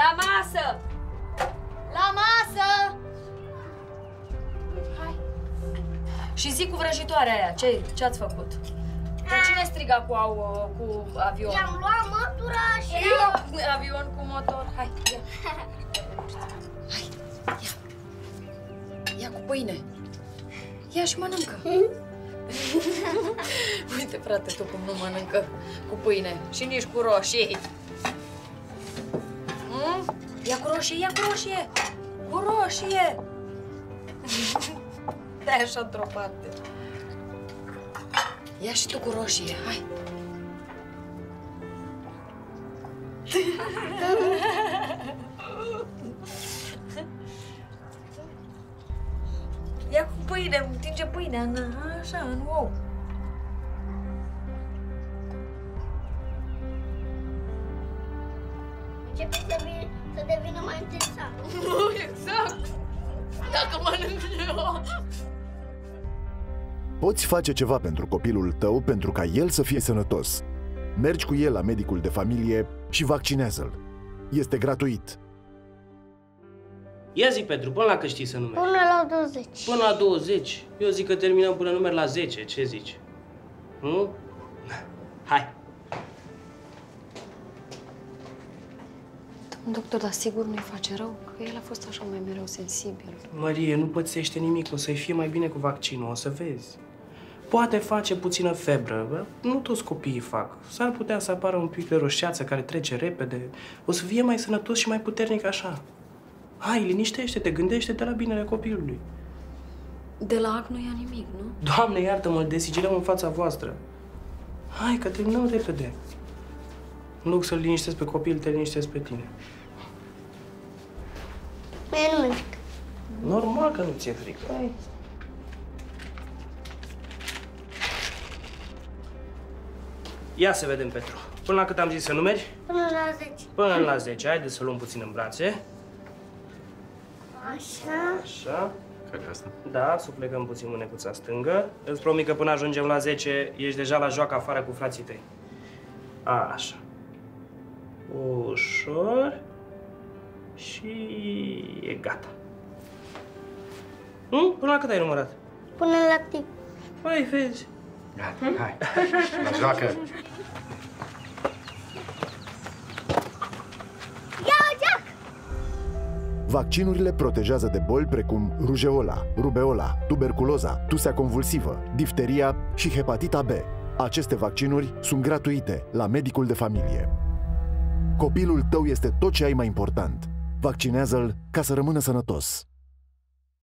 La masă! La masă! Hai! Și zi cu vrăjitoarea aia, ce-ați făcut? Dar cine striga cu avion? I-am luat mătura și... Avion cu motor, hai, ia. Hai, ia. Ia cu pâine. Ia și mănâncă. Uite, frate, tu cum nu mănâncă cu pâine și nici cu roșii. Ia cu roșie, ia cu roșie! Cu roșie! Dai așa într-o parte. Ia și tu cu roșie, hai! Ia cu pâine, întinge pâinea, așa, în ou. Începe să devină mai interesant. Exact! Dacă mănânc eu! Poți face ceva pentru copilul tău pentru ca el să fie sănătos. Mergi cu el la medicul de familie și vaccinează-l. Este gratuit. Ia zi, Petru, până la cât știi să numeri? Până la 20. Până la 20? Eu zic că terminăm până numeri la 10, ce zici? Nu? Hai! Doctor, dar sigur nu-i face rău? Că el a fost așa mai mereu sensibil. Mărie, nu pățește nimic, o să-i fie mai bine cu vaccinul, o să vezi. Poate face puțină febră, bă? Nu toți copiii fac. S-ar putea să apară un pic de roșeață care trece repede. O să fie mai sănătos și mai puternic așa. Hai, liniștește-te, gândește-te la binele copilului. De la ac nu ia nimic, nu? Doamne, iartă-mă, desigilăm în fața voastră. Hai, că terminăm repede. În loc să-l liniștesc pe copil, te liniștesc pe tine. Mie nu mi-e frică. Normal că nu ți-e frică. Hai. Ia să vedem, Petru. Până la cât am zis să numeri? Până la 10. Până la 10. Haideți să luăm puțin în brațe. Așa. Așa. Care e asta? Da, suplecăm puțin mânecuța stângă. Îți promit că până ajungem la 10, ești deja la joacă afară cu frații tăi. Așa. Ușor. Și e gata. Până la cât ai numărat? Până la tip. Hai, vezi. Hai, la joacă! Ia-o, Jack! Vaccinurile protejează de boli precum rujeola, rubeola, tuberculoza, tusea convulsivă, difteria și hepatita B. Aceste vaccinuri sunt gratuite la medicul de familie. Copilul tău este tot ce ai mai important. Vaccinează-l ca să rămână sănătos.